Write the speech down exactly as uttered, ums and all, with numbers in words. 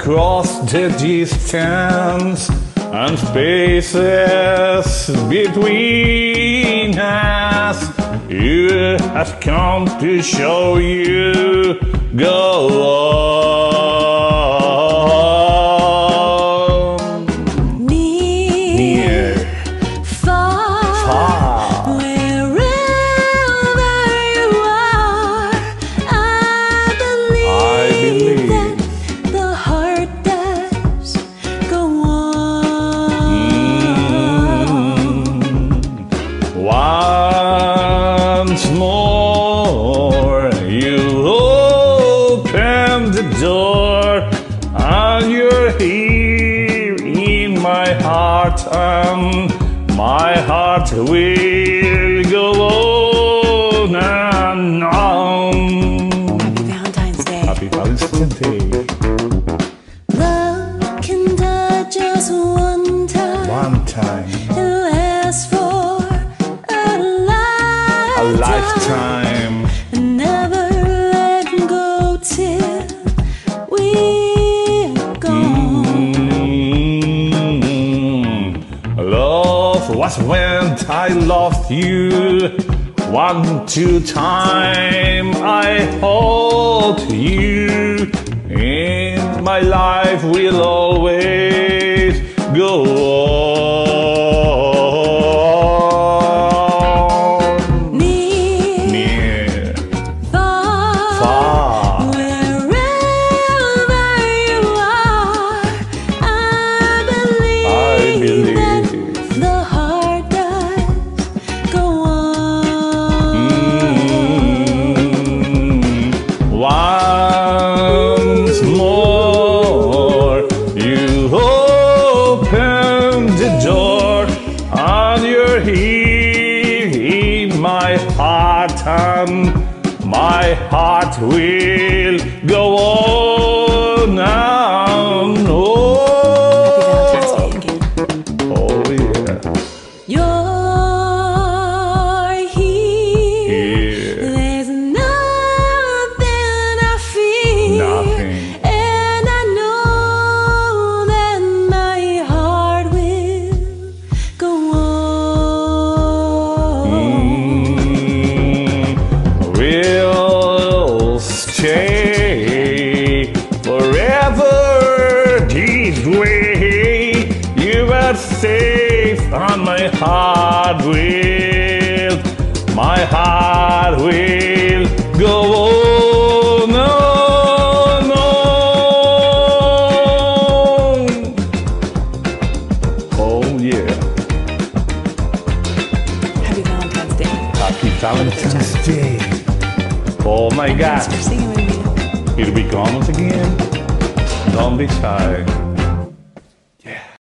across the distance and spaces between us. You have come to show you go on. Near, Near, far, far, wherever you are, I believe, I believe. that the heart does go on. Once more you open the door and you're here in my heart, and my heart will go on and on. Happy Valentine's Day. Happy Valentine's Day. Love can touch us one time. One time, It lasts for a lifetime. a lifetime. And never let go till we're gone. Mm. Love was when I loved you. One, two time I hold you. In my life will always go on. Near, Near, far, far, wherever you are, I believe, I believe. that the heart does go on. Mm. Once more you open the door and you're here in my heart, and my heart will go on and on. Oh yeah. You're here. Here. There's nothing I fear. Nothing. And I know that my heart will go on. Mm, we'll stay forever this way. You are safe and my heart will, my heart will go on and on. Oh yeah. Happy Valentine's Day. Happy Valentine's Day. Oh my Thanks God. for singing with me. Here we come again. Don't be shy.